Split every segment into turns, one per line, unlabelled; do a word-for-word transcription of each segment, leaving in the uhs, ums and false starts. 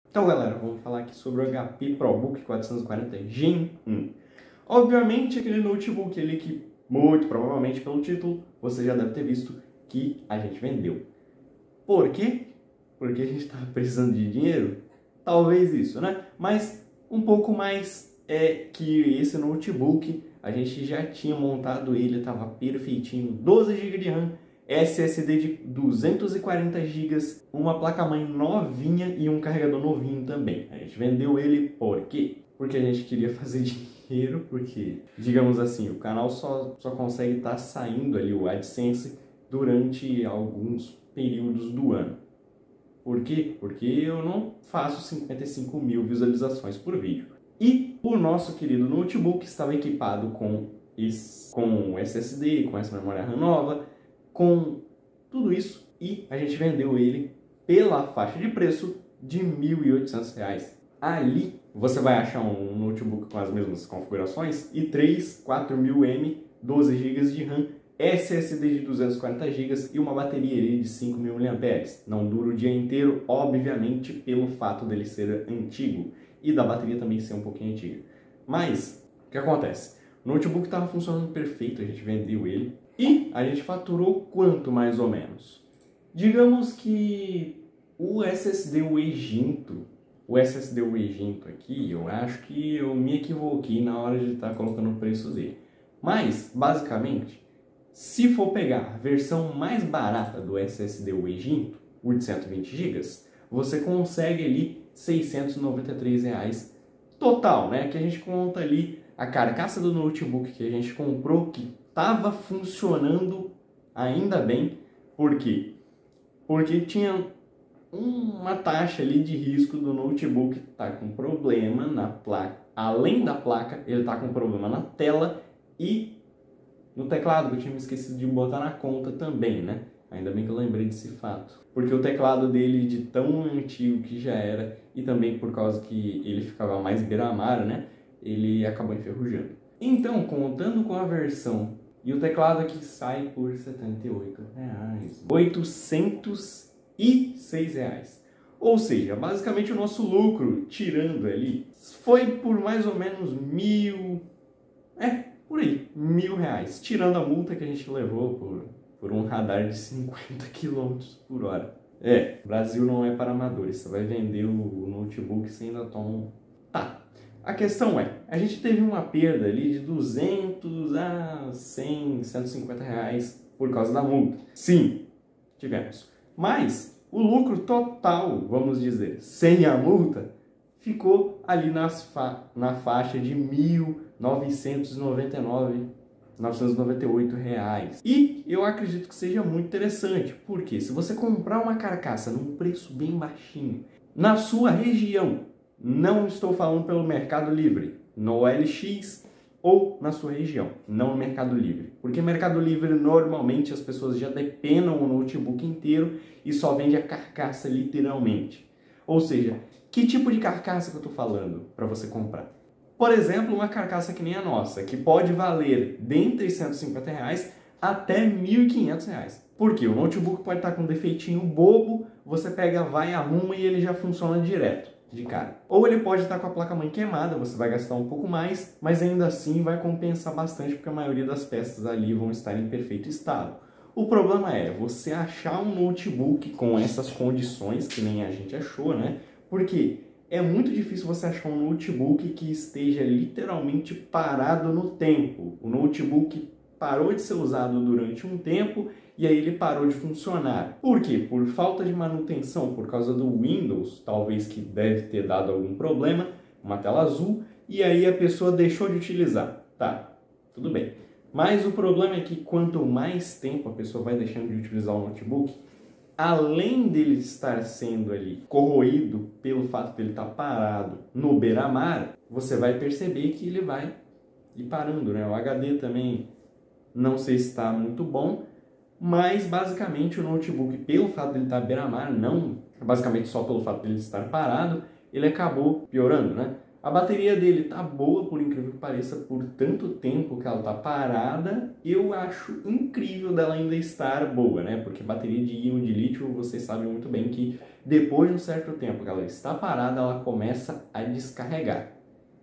Então, galera, vamos falar aqui sobre o H P ProBook quatrocentos e quarenta Gen um. Obviamente, aquele notebook ali que, muito provavelmente pelo título, você já deve ter visto que a gente vendeu. Por quê? Porque a gente estava precisando de dinheiro? Talvez isso, né? Mas um pouco mais é que esse notebook, a gente já tinha montado ele, estava perfeitinho, doze gigas de RAM, S S D de duzentos e quarenta gigas, uma placa-mãe novinha e um carregador novinho também. A gente vendeu ele por quê? Porque a gente queria fazer dinheiro, porque, digamos assim, o canal só, só consegue estar tá saindo ali o AdSense durante alguns períodos do ano. Por quê? Porque eu não faço cinquenta e cinco mil visualizações por vídeo. E o nosso querido notebook estava equipado com, esse, com S S D, com essa memória RAM nova, com tudo isso, e a gente vendeu ele pela faixa de preço de mil e oitocentos reais. Ali você vai achar um notebook com as mesmas configurações, i três quatro mil M, doze gigas de RAM, S S D de duzentos e quarenta gigas e uma bateria de cinco mil miliampères-hora. Não dura o dia inteiro, obviamente, pelo fato dele ser antigo e da bateria também ser um pouquinho antiga. Mas, o que acontece? O notebook estava funcionando perfeito, a gente vendeu ele e a gente faturou quanto mais ou menos? Digamos que o S S D, o Exinto, o S S D, o Exinto aqui, eu acho que eu me equivoquei na hora de estar colocando o preço dele. Mas, basicamente, se for pegar a versão mais barata do S S D, o Exinto, o de cento e vinte gigas, você consegue ali seiscentos e noventa e três reais total, né? Que a gente conta ali a carcaça do notebook que a gente comprou, que estava funcionando ainda bem. Por quê? Porque tinha uma taxa ali de risco do notebook estar tá com problema na placa. Além da placa, ele está com problema na tela e no teclado, que eu tinha me esquecido de botar na conta também, né? Ainda bem que eu lembrei desse fato. Porque o teclado dele, de tão antigo que já era, e também por causa que ele ficava mais beira-mar, né? Ele acabou enferrujando. Então, contando com a versão, e o teclado aqui sai por setenta e oito reais. oitocentos e seis reais. Ou seja, basicamente o nosso lucro, tirando ali, foi por mais ou menos mil... É, por aí, mil reais. Tirando a multa que a gente levou por, por um radar de cinquenta quilômetros por hora. É, Brasil não é para amadores. Você vai vender o notebook sem ainda toma... Tá. A questão é, a gente teve uma perda ali de duzentos a cem, cento e cinquenta reais por causa da multa. Sim, tivemos. Mas o lucro total, vamos dizer, sem a multa, ficou ali nas fa na faixa de mil novecentos e noventa e nove, novecentos e noventa e oito reais. E eu acredito que seja muito interessante, porque se você comprar uma carcaça num preço bem baixinho, na sua região, não estou falando pelo Mercado Livre, no O L X ou na sua região, não no Mercado Livre. Porque Mercado Livre, normalmente, as pessoas já depenam o notebook inteiro e só vende a carcaça literalmente. Ou seja, que tipo de carcaça que eu estou falando para você comprar? Por exemplo, uma carcaça que nem a nossa, que pode valer dentre cento e cinquenta reais até mil e quinhentos reais. Por quê? O notebook pode estar com um defeitinho bobo, você pega, vai, arruma e ele já funciona direto, de cara. Ou ele pode estar com a placa-mãe queimada, você vai gastar um pouco mais, mas ainda assim vai compensar bastante, porque a maioria das peças ali vão estar em perfeito estado. O problema é você achar um notebook com essas condições, que nem a gente achou, né? Porque é muito difícil você achar um notebook que esteja literalmente parado no tempo. O notebook parou de ser usado durante um tempo e aí ele parou de funcionar. Por quê? Por falta de manutenção, por causa do Windows, talvez que deve ter dado algum problema, uma tela azul, e aí a pessoa deixou de utilizar. Tá, tudo bem. Mas o problema é que quanto mais tempo a pessoa vai deixando de utilizar o notebook, além dele estar sendo ali corroído pelo fato de ele estar parado no beira-mar, você vai perceber que ele vai ir parando, né? O H D também não sei se está muito bom, mas basicamente o notebook, pelo fato de ele estar beira-mar, não basicamente só pelo fato de ele estar parado, ele acabou piorando, né? A bateria dele tá boa, por incrível que pareça, por tanto tempo que ela tá parada, eu acho incrível dela ainda estar boa, né? Porque bateria de íon de lítio, vocês sabem muito bem que Depois de um certo tempo que ela está parada, ela começa a descarregar.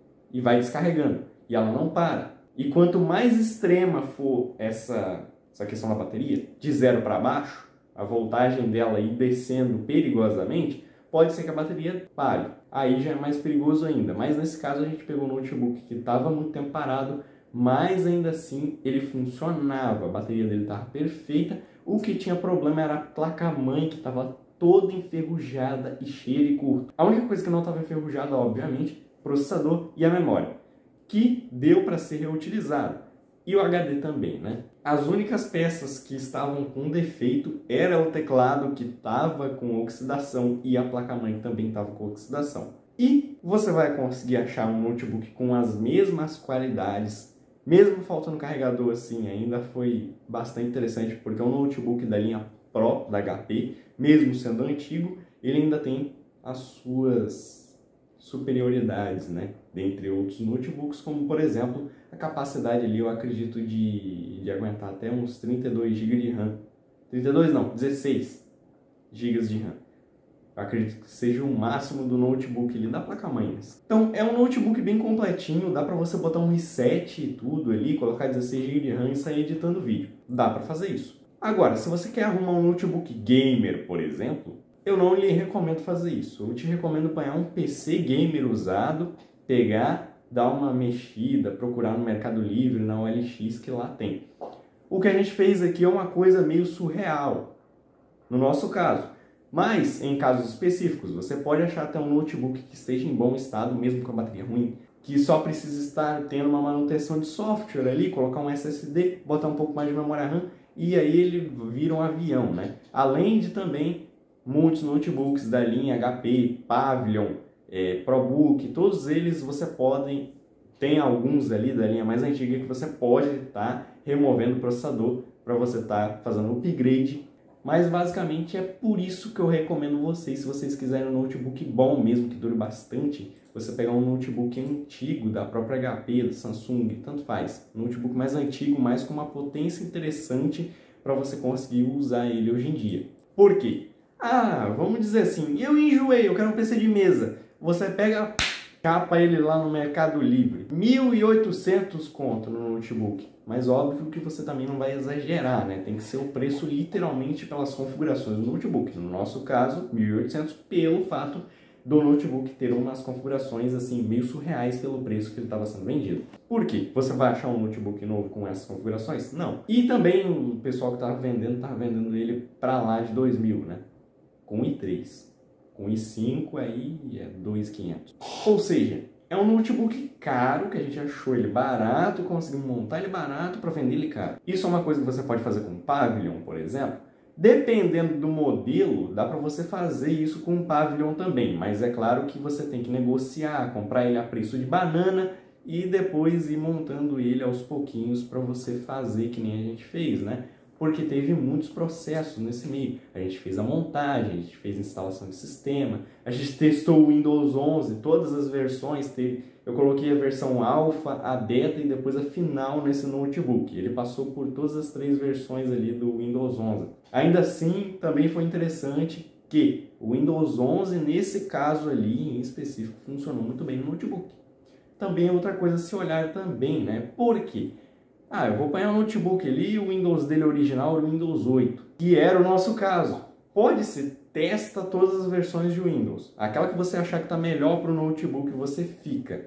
E vai descarregando. E ela não para. E quanto mais extrema for essa, essa questão da bateria, de zero para baixo, a voltagem dela ir descendo perigosamente, pode ser que a bateria pare. Aí já é mais perigoso ainda. Mas nesse caso a gente pegou um notebook que estava muito tempo parado, mas ainda assim ele funcionava. A bateria dele estava perfeita. O que tinha problema era a placa-mãe, que estava toda enferrujada e cheia de curto. A única coisa que não estava enferrujada, obviamente, processador e a memória, que deu para ser reutilizado. E o H D também, né? As únicas peças que estavam com defeito era o teclado, que estava com oxidação, e a placa-mãe também estava com oxidação. E você vai conseguir achar um notebook com as mesmas qualidades, mesmo faltando carregador assim, ainda foi bastante interessante, porque é um notebook da linha Pro, da H P, mesmo sendo antigo, ele ainda tem as suas superioridades, né? Dentre outros notebooks, como por exemplo, a capacidade ali, eu acredito, de, de aguentar até uns trinta e dois gigas de RAM. trinta e dois não, dezesseis gigas de RAM. Eu acredito que seja o máximo do notebook ali, da placa-mãe. Então, é um notebook bem completinho, dá para você botar um i sete e tudo ali, colocar dezesseis gigas de RAM e sair editando vídeo. Dá para fazer isso. Agora, se você quer arrumar um notebook gamer, por exemplo, eu não lhe recomendo fazer isso. Eu te recomendo pegar um P C gamer usado, pegar, dar uma mexida, procurar no Mercado Livre, na O L X, que lá tem. O que a gente fez aqui é uma coisa meio surreal, no nosso caso. Mas, em casos específicos, você pode achar até um notebook que esteja em bom estado, mesmo com a bateria ruim, que só precisa estar tendo uma manutenção de software ali, colocar um S S D, botar um pouco mais de memória RAM, e aí ele vira um avião, né? Além de também muitos notebooks da linha H P, Pavilion, é, ProBook, todos eles você podem, tem alguns ali da linha mais antiga que você pode estar tá removendo o processador para você estar tá fazendo um upgrade. Mas basicamente é por isso que eu recomendo vocês, se vocês quiserem um notebook bom mesmo, que dure bastante, você pegar um notebook antigo da própria H P, da Samsung, tanto faz. Um notebook mais antigo, mas com uma potência interessante para você conseguir usar ele hoje em dia. Por quê? Ah, vamos dizer assim, eu enjoei, eu quero um P C de mesa. Você pega, capa ele lá no Mercado Livre, mil e oitocentos conto no notebook. Mas óbvio que você também não vai exagerar, né? Tem que ser o preço literalmente pelas configurações do notebook. No nosso caso, mil e oitocentos pelo fato do notebook ter umas configurações assim meio surreais pelo preço que ele estava sendo vendido. Por quê? Você vai achar um notebook novo com essas configurações? Não. E também o pessoal que estava vendendo, estava vendendo ele para lá de dois mil, né? Com i três. Com i cinco aí é dois mil e quinhentos. Ou seja, é um notebook caro, que a gente achou ele barato, conseguimos montar ele barato para vender ele caro. Isso é uma coisa que você pode fazer com o Pavilion, por exemplo. Dependendo do modelo, dá para você fazer isso com o Pavilion também, mas é claro que você tem que negociar, comprar ele a preço de banana e depois ir montando ele aos pouquinhos para você fazer que nem a gente fez, né? Porque teve muitos processos nesse meio. A gente fez a montagem, a gente fez a instalação de sistema, a gente testou o Windows onze, todas as versões, teve, eu coloquei a versão alfa, a beta e depois a final nesse notebook. Ele passou por todas as três versões ali do Windows onze. Ainda assim, também foi interessante que o Windows onze, nesse caso ali em específico, funcionou muito bem no notebook. Também é outra coisa a se olhar também, né? Por quê? Ah, eu vou apanhar um notebook ali, o Windows dele original era o Windows oito, que era o nosso caso. Pode ser, testa todas as versões de Windows. Aquela que você achar que está melhor para o notebook, você fica.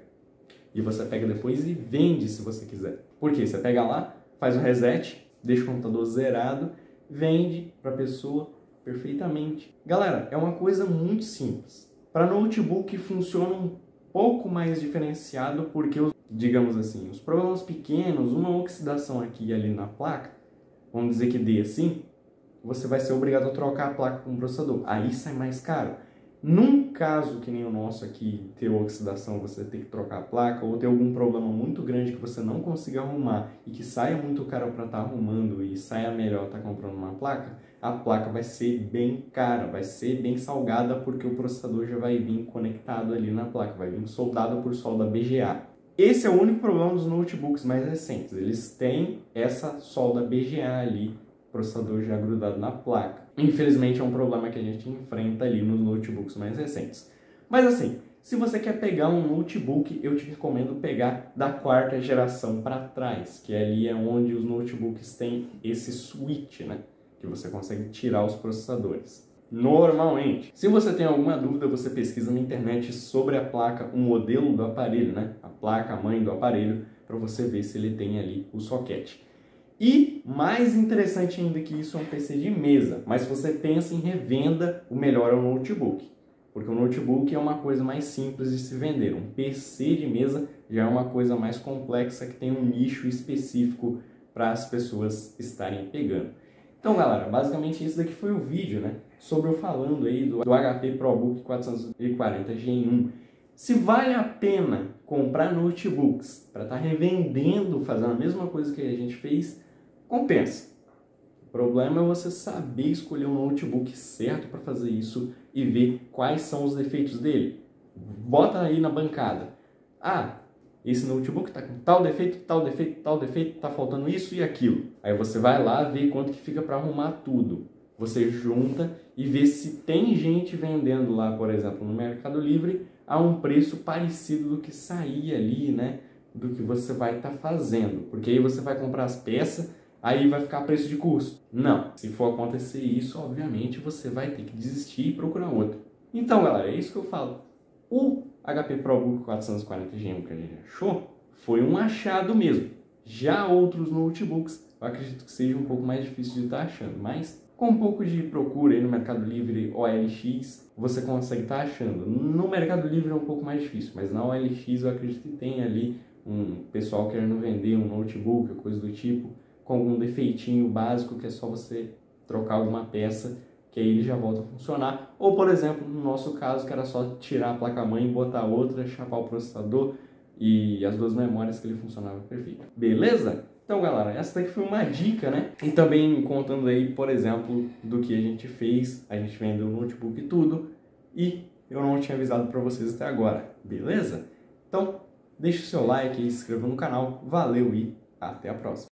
E você pega depois e vende se você quiser. Por quê? Você pega lá, faz o reset, deixa o computador zerado, vende para a pessoa perfeitamente. Galera, é uma coisa muito simples. Para notebook funciona um pouco mais diferenciado, porque os digamos assim, os problemas pequenos, uma oxidação aqui e ali na placa, vamos dizer que dê assim, você vai ser obrigado a trocar a placa com o processador. Aí sai mais caro. Num caso que nem o nosso aqui, ter oxidação, você ter que trocar a placa, ou ter algum problema muito grande que você não consiga arrumar e que saia muito caro para estar arrumando e saia melhor estar comprando uma placa, a placa vai ser bem cara, vai ser bem salgada, porque o processador já vai vir conectado ali na placa, vai vir soldado por solda B G A. Esse é o único problema dos notebooks mais recentes. Eles têm essa solda B G A ali processador já grudado na placa. Infelizmente é um problema que a gente enfrenta ali nos notebooks mais recentes. Mas assim, se você quer pegar um notebook, eu te recomendo pegar da quarta geração para trás, que ali é onde os notebooks têm esse switch, né? Que você consegue tirar os processadores. Normalmente, se você tem alguma dúvida, você pesquisa na internet sobre a placa, o modelo do aparelho, né? A placa mãe do aparelho, para você ver se ele tem ali o soquete. E mais interessante ainda que isso é um P C de mesa, mas se você pensa em revenda, o melhor é o notebook. Porque o notebook é uma coisa mais simples de se vender. Um P C de mesa já é uma coisa mais complexa que tem um nicho específico para as pessoas estarem pegando. Então, galera, basicamente isso daqui foi o vídeo, né? Sobre eu falando aí do, do H P ProBook quatrocentos e quarenta Gen um. Se vale a pena comprar notebooks para estar tá revendendo, fazendo a mesma coisa que a gente fez, compensa. O problema é você saber escolher um notebook certo para fazer isso e ver quais são os defeitos dele. Bota aí na bancada. Ah, esse notebook está com tal defeito, tal defeito, tal defeito, está faltando isso e aquilo. Aí você vai lá ver quanto que fica para arrumar tudo. Você junta e vê se tem gente vendendo lá, por exemplo, no Mercado Livre, a um preço parecido do que sair ali, né? Do que você vai estar tá fazendo. Porque aí você vai comprar as peças, aí vai ficar preço de custo. Não. Se for acontecer isso, obviamente, você vai ter que desistir e procurar outro. Então, galera, é isso que eu falo. O H P ProBook quatrocentos e quarenta Gen um que a gente achou foi um achado mesmo. Já outros notebooks, eu acredito que seja um pouco mais difícil de estar achando, mas com um pouco de procura aí no Mercado Livre O L X, você consegue estar achando. No Mercado Livre é um pouco mais difícil, mas na O L X eu acredito que tem ali um pessoal querendo vender um notebook, coisa do tipo, com algum defeitinho básico que é só você trocar alguma peça, que aí ele já volta a funcionar. Ou, por exemplo, no nosso caso, que era só tirar a placa-mãe, botar outra, chapar o processador e as duas memórias que ele funcionava perfeito. Beleza? Então, galera, essa daqui foi uma dica, né? E também contando aí, por exemplo, do que a gente fez. A gente vendeu o notebook e tudo. E eu não tinha avisado para vocês até agora. Beleza? Então, deixa o seu like e se inscreva no canal. Valeu e até a próxima.